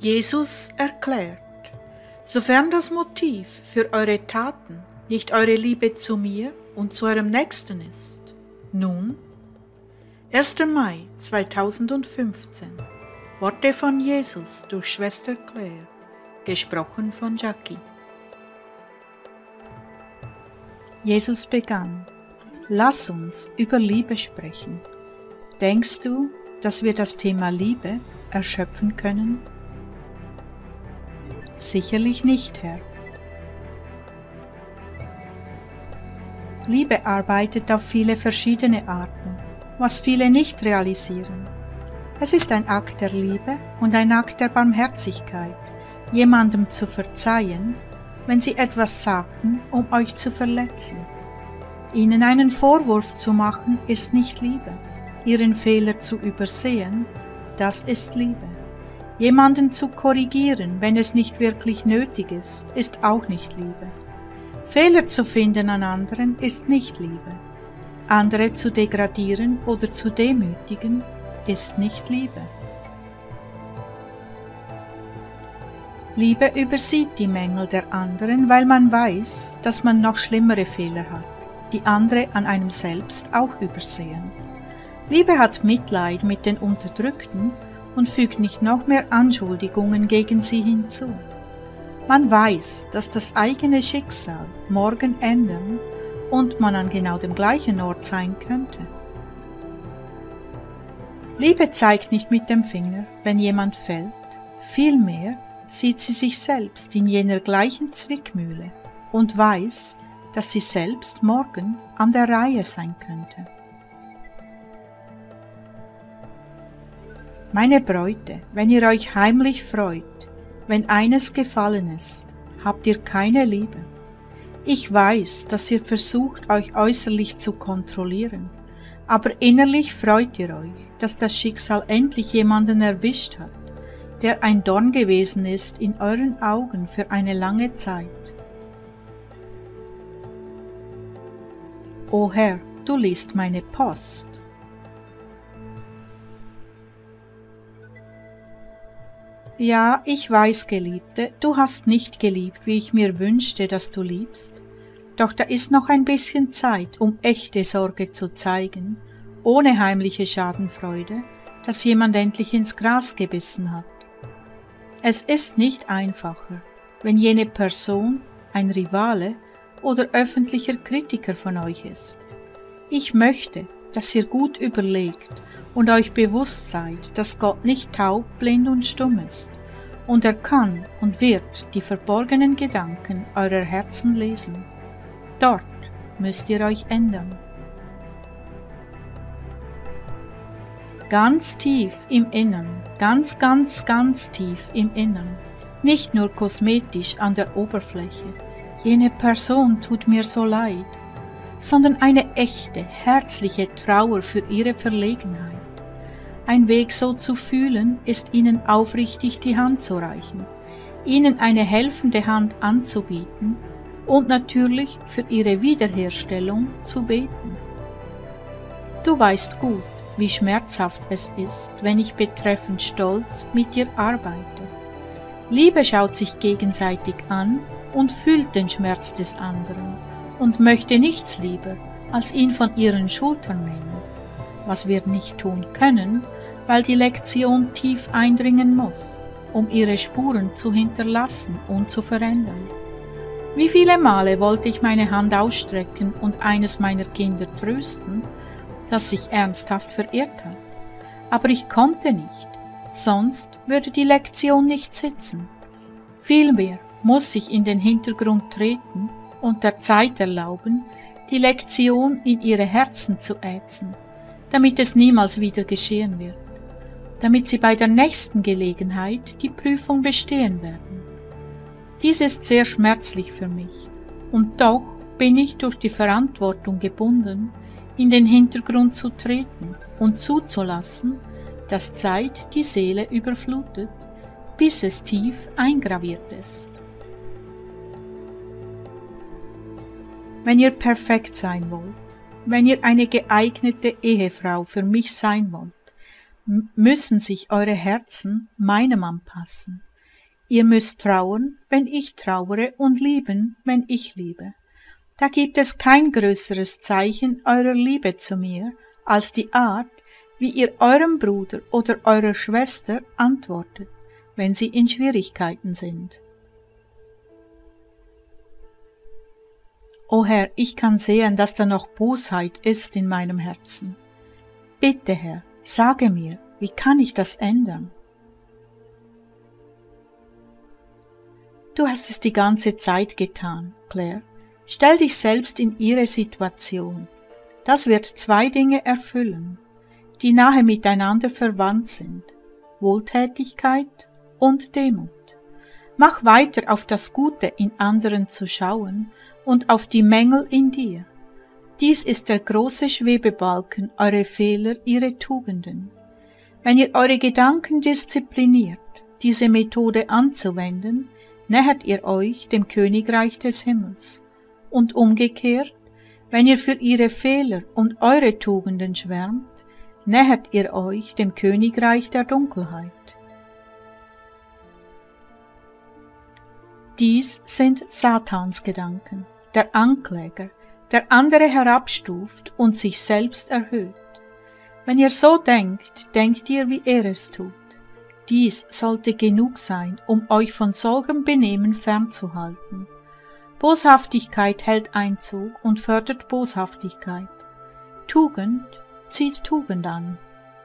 Jesus erklärt: Sofern das Motiv für eure Taten nicht eure Liebe zu mir und zu eurem Nächsten ist. Nun, 1. Mai 2015. Worte von Jesus durch Schwester Claire, gesprochen von Jackie. Jesus begann: Lass uns über Liebe sprechen. Denkst du, dass wir das Thema Liebe erschöpfen können? Sicherlich nicht, Herr. Liebe arbeitet auf viele verschiedene Arten, was viele nicht realisieren. Es ist ein Akt der Liebe und ein Akt der Barmherzigkeit, jemandem zu verzeihen, wenn sie etwas sagten, um euch zu verletzen. Ihnen einen Vorwurf zu machen, ist nicht Liebe. Ihren Fehler zu übersehen, das ist Liebe. Jemanden zu korrigieren, wenn es nicht wirklich nötig ist auch nicht Liebe. Fehler zu finden an anderen ist nicht Liebe. Andere zu degradieren oder zu demütigen ist nicht Liebe. Liebe übersieht die Mängel der anderen, weil man weiß, dass man noch schlimmere Fehler hat, die andere an einem selbst auch übersehen. Liebe hat Mitleid mit den Unterdrückten und fügt nicht noch mehr Anschuldigungen gegen sie hinzu. Man weiß, dass das eigene Schicksal morgen ändern und man an genau dem gleichen Ort sein könnte. Liebe zeigt nicht mit dem Finger, wenn jemand fällt, vielmehr sieht sie sich selbst in jener gleichen Zwickmühle und weiß, dass sie selbst morgen an der Reihe sein könnte. Meine Bräute, wenn ihr euch heimlich freut, wenn eines gefallen ist, habt ihr keine Liebe. Ich weiß, dass ihr versucht, euch äußerlich zu kontrollieren, aber innerlich freut ihr euch, dass das Schicksal endlich jemanden erwischt hat, der ein Dorn gewesen ist in euren Augen für eine lange Zeit. O Herr, du liest meine Post. Ja, ich weiß, Geliebte, du hast nicht geliebt, wie ich mir wünschte, dass du liebst. Doch da ist noch ein bisschen Zeit, um echte Sorge zu zeigen, ohne heimliche Schadenfreude, dass jemand endlich ins Gras gebissen hat. Es ist nicht einfacher, wenn jene Person ein Rivale oder öffentlicher Kritiker von euch ist. Ich möchte, dass ihr gut überlegt und euch bewusst seid, dass Gott nicht taub, blind und stumm ist, und er kann und wird die verborgenen Gedanken eurer Herzen lesen. Dort müsst ihr euch ändern. Ganz tief im Innern, ganz tief im Innern, nicht nur kosmetisch an der Oberfläche, jene Person tut mir so leid, sondern eine echte, herzliche Trauer für ihre Verlegenheit. Ein Weg so zu fühlen, ist ihnen aufrichtig die Hand zu reichen, ihnen eine helfende Hand anzubieten und natürlich für ihre Wiederherstellung zu beten. Du weißt gut, wie schmerzhaft es ist, wenn ich betreffend Stolz mit dir arbeite. Liebe schaut sich gegenseitig an und fühlt den Schmerz des anderen und möchte nichts lieber, als ihn von ihren Schultern nehmen, was wir nicht tun können, weil die Lektion tief eindringen muss, um ihre Spuren zu hinterlassen und zu verändern. Wie viele Male wollte ich meine Hand ausstrecken und eines meiner Kinder trösten, das sich ernsthaft verirrt hat, aber ich konnte nicht, sonst würde die Lektion nicht sitzen. Vielmehr muss ich in den Hintergrund treten und der Zeit erlauben, die Lektion in ihre Herzen zu ätzen, damit es niemals wieder geschehen wird, damit sie bei der nächsten Gelegenheit die Prüfung bestehen werden. Dies ist sehr schmerzlich für mich, und doch bin ich durch die Verantwortung gebunden, in den Hintergrund zu treten und zuzulassen, dass Zeit die Seele überflutet, bis es tief eingraviert ist. Wenn ihr perfekt sein wollt, wenn ihr eine geeignete Ehefrau für mich sein wollt, müssen sich eure Herzen meinem anpassen, Ihr müsst trauern, wenn ich trauere, und lieben, wenn ich liebe. Da gibt es kein größeres Zeichen eurer Liebe zu mir, als die Art, wie ihr eurem Bruder oder eurer Schwester antwortet, wenn sie in Schwierigkeiten sind. O Herr, ich kann sehen, dass da noch Bosheit ist in meinem Herzen. Bitte, Herr, sage mir, wie kann ich das ändern? Du hast es die ganze Zeit getan, Claire. Stell dich selbst in ihre Situation. Das wird zwei Dinge erfüllen, die nahe miteinander verwandt sind: Wohltätigkeit und Demut. Mach weiter auf das Gute in anderen zu schauen und auf die Mängel in dir. Dies ist der große Schwebebalken, eure Fehler, ihre Tugenden. Wenn ihr eure Gedanken diszipliniert, diese Methode anzuwenden, nähert ihr euch dem Königreich des Himmels. Und umgekehrt, wenn ihr für ihre Fehler und eure Tugenden schwärmt, nähert ihr euch dem Königreich der Dunkelheit. Dies sind Satans Gedanken, der Ankläger, der andere herabstuft und sich selbst erhöht. Wenn ihr so denkt, denkt ihr, wie er es tut. Dies sollte genug sein, um euch von solchem Benehmen fernzuhalten. Boshaftigkeit hält Einzug und fördert Boshaftigkeit. Tugend zieht Tugend an.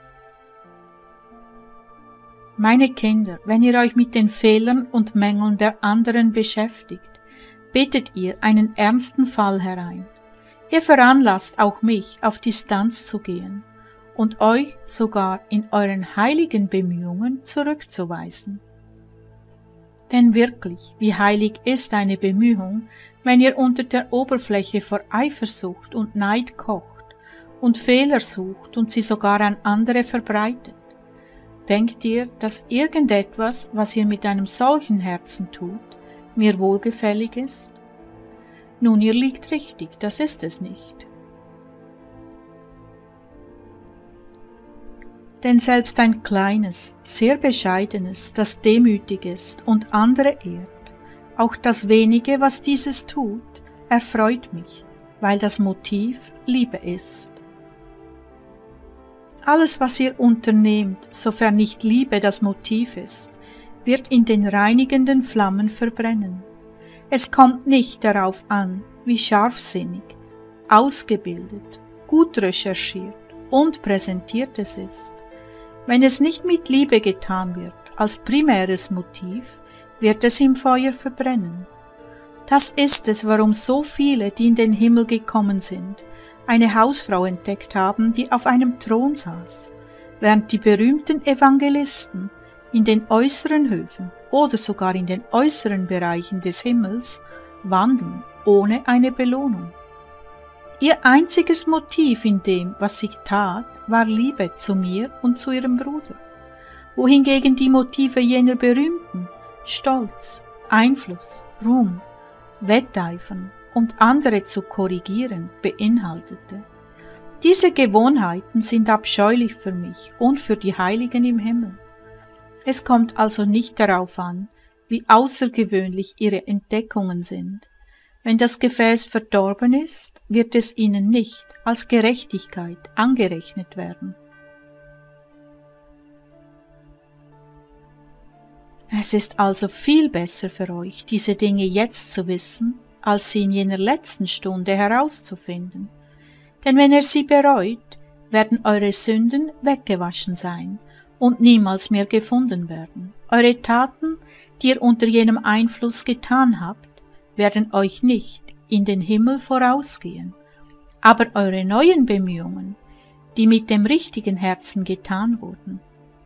Meine Kinder, wenn ihr euch mit den Fehlern und Mängeln der anderen beschäftigt, betet ihr einen ernsten Fall herein. Ihr veranlasst auch mich, auf Distanz zu gehen und euch sogar in euren heiligen Bemühungen zurückzuweisen. Denn wirklich, wie heilig ist eine Bemühung, wenn ihr unter der Oberfläche vor Eifersucht und Neid kocht und Fehler sucht und sie sogar an andere verbreitet? Denkt ihr, dass irgendetwas, was ihr mit einem solchen Herzen tut, mir wohlgefällig ist? Nun, ihr liegt richtig, das ist es nicht. Denn selbst ein kleines, sehr bescheidenes, das demütig ist und andere ehrt, auch das wenige, was dieses tut, erfreut mich, weil das Motiv Liebe ist. Alles, was ihr unternehmt, sofern nicht Liebe das Motiv ist, wird in den reinigenden Flammen verbrennen. Es kommt nicht darauf an, wie scharfsinnig, ausgebildet, gut recherchiert und präsentiert es ist. Wenn es nicht mit Liebe getan wird, als primäres Motiv, wird es im Feuer verbrennen. Das ist es, warum so viele, die in den Himmel gekommen sind, eine Hausfrau entdeckt haben, die auf einem Thron saß, während die berühmten Evangelisten in den äußeren Höfen oder sogar in den äußeren Bereichen des Himmels wandeln ohne eine Belohnung. Ihr einziges Motiv in dem, was sie tat, war Liebe zu mir und zu ihrem Bruder, wohingegen die Motive jener Berühmten Stolz, Einfluss, Ruhm, Wetteifern und andere zu korrigieren beinhaltete. Diese Gewohnheiten sind abscheulich für mich und für die Heiligen im Himmel. Es kommt also nicht darauf an, wie außergewöhnlich ihre Entdeckungen sind. Wenn das Gefäß verdorben ist, wird es ihnen nicht als Gerechtigkeit angerechnet werden. Es ist also viel besser für euch, diese Dinge jetzt zu wissen, als sie in jener letzten Stunde herauszufinden. Denn wenn ihr sie bereut, werden eure Sünden weggewaschen sein und niemals mehr gefunden werden. Eure Taten, die ihr unter jenem Einfluss getan habt, werden euch nicht in den Himmel vorausgehen, aber eure neuen Bemühungen, die mit dem richtigen Herzen getan wurden.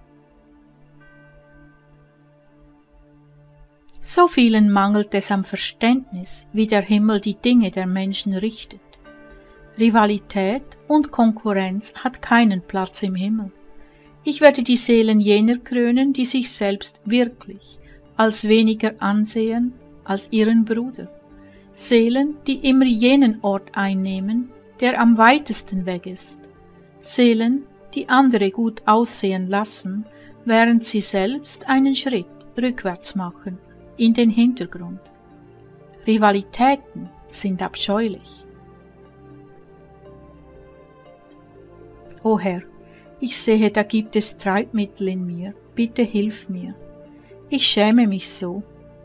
So vielen mangelt es am Verständnis, wie der Himmel die Dinge der Menschen richtet. Rivalität und Konkurrenz hat keinen Platz im Himmel. Ich werde die Seelen jener krönen, die sich selbst wirklich als weniger ansehen als ihren Bruder. Seelen, die immer jenen Ort einnehmen, der am weitesten weg ist. Seelen, die andere gut aussehen lassen, während sie selbst einen Schritt rückwärts machen, in den Hintergrund. Rivalitäten sind abscheulich. O Herr, ich sehe, da gibt es Treibmittel in mir, bitte hilf mir. Ich schäme mich so.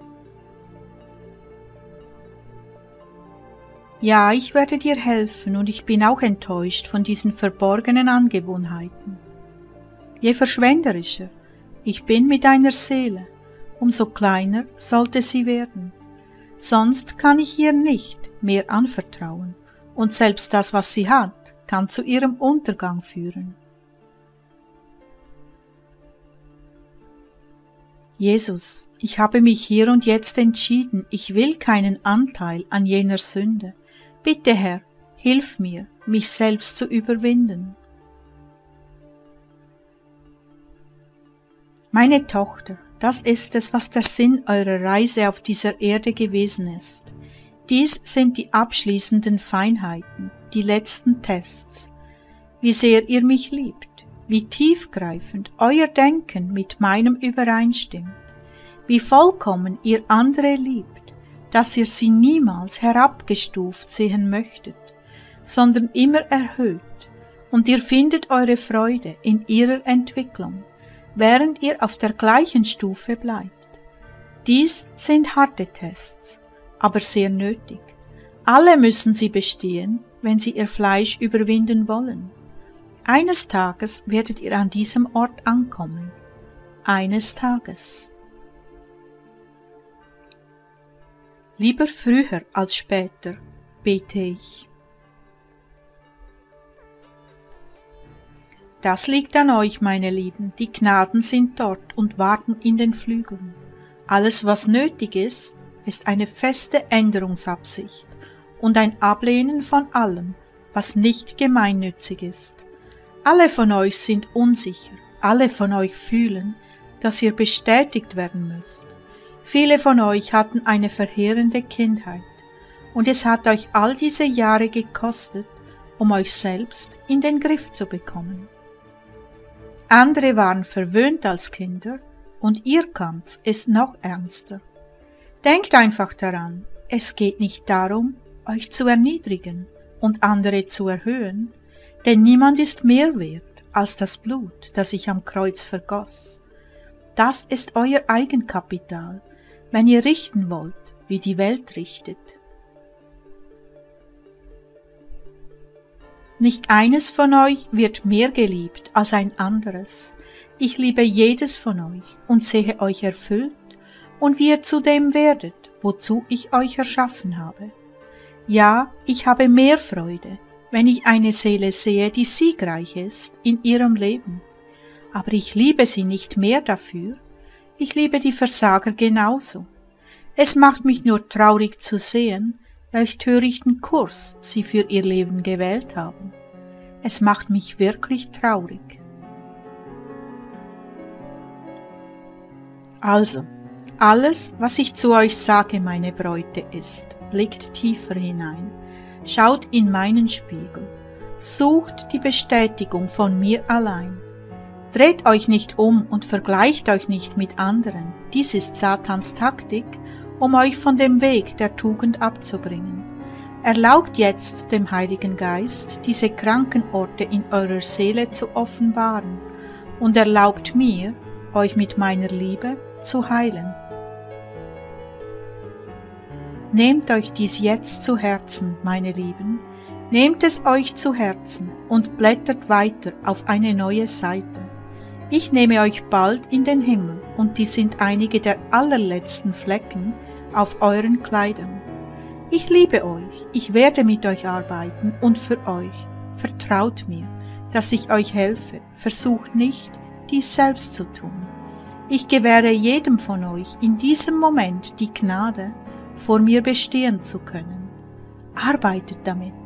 Ja, ich werde dir helfen und ich bin auch enttäuscht von diesen verborgenen Angewohnheiten. Je verschwenderischer ich bin mit einer Seele, umso kleiner sollte sie werden. Sonst kann ich ihr nicht mehr anvertrauen und selbst das, was sie hat, kann zu ihrem Untergang führen. Jesus, ich habe mich hier und jetzt entschieden, ich will keinen Anteil an jener Sünde. Bitte, Herr, hilf mir, mich selbst zu überwinden. Meine Tochter, das ist es, was der Sinn eurer Reise auf dieser Erde gewesen ist. Dies sind die abschließenden Feinheiten, die letzten Tests. Wie sehr ihr mich liebt, wie tiefgreifend euer Denken mit meinem übereinstimmt, wie vollkommen ihr andere liebt, dass ihr sie niemals herabgestuft sehen möchtet, sondern immer erhöht, und ihr findet eure Freude in ihrer Entwicklung, während ihr auf der gleichen Stufe bleibt. Dies sind harte Tests, aber sehr nötig. Alle müssen sie bestehen, wenn sie ihr Fleisch überwinden wollen. Eines Tages werdet ihr an diesem Ort ankommen. Eines Tages. Lieber früher als später, bete ich. Das liegt an euch, meine Lieben, die Gnaden sind dort und warten in den Flügeln. Alles, was nötig ist, ist eine feste Änderungsabsicht und ein Ablehnen von allem, was nicht gemeinnützig ist. Alle von euch sind unsicher, alle von euch fühlen, dass ihr bestätigt werden müsst. Viele von euch hatten eine verheerende Kindheit und es hat euch all diese Jahre gekostet, um euch selbst in den Griff zu bekommen. Andere waren verwöhnt als Kinder und ihr Kampf ist noch ernster. Denkt einfach daran, es geht nicht darum, euch zu erniedrigen und andere zu erhöhen, denn niemand ist mehr wert als das Blut, das ich am Kreuz vergoss. Das ist euer Eigenkapital, wenn ihr richten wollt, wie die Welt richtet. Nicht eines von euch wird mehr geliebt als ein anderes. Ich liebe jedes von euch und sehe euch erfüllt und wie ihr zu dem werdet, wozu ich euch erschaffen habe. Ja, ich habe mehr Freude, wenn ich eine Seele sehe, die siegreich ist in ihrem Leben. Aber ich liebe sie nicht mehr dafür. Ich liebe die Versager genauso. Es macht mich nur traurig zu sehen, welch törichten Kurs sie für ihr Leben gewählt haben. Es macht mich wirklich traurig. Also, alles, was ich zu euch sage, meine Bräute, ist, blickt tiefer hinein, schaut in meinen Spiegel, sucht die Bestätigung von mir allein. Dreht euch nicht um und vergleicht euch nicht mit anderen. Dies ist Satans Taktik, um euch von dem Weg der Tugend abzubringen. Erlaubt jetzt dem Heiligen Geist, diese kranken Orte in eurer Seele zu offenbaren und erlaubt mir, euch mit meiner Liebe zu heilen. Nehmt euch dies jetzt zu Herzen, meine Lieben, nehmt es euch zu Herzen und blättert weiter auf eine neue Seite. Ich nehme euch bald in den Himmel und dies sind einige der allerletzten Flecken auf euren Kleidern. Ich liebe euch, ich werde mit euch arbeiten und für euch. Vertraut mir, dass ich euch helfe, versucht nicht, dies selbst zu tun. Ich gewähre jedem von euch in diesem Moment die Gnade, vor mir bestehen zu können. Arbeitet damit,